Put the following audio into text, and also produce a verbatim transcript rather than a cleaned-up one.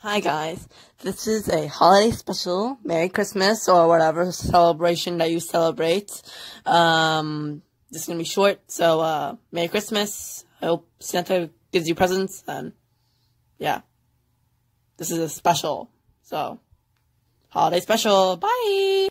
Hi guys, this is a holiday special, Merry Christmas, or whatever celebration that you celebrate. Um, this is gonna be short, so, uh, Merry Christmas. I hope Santa gives you presents, and, yeah. This is a special, so, holiday special, bye!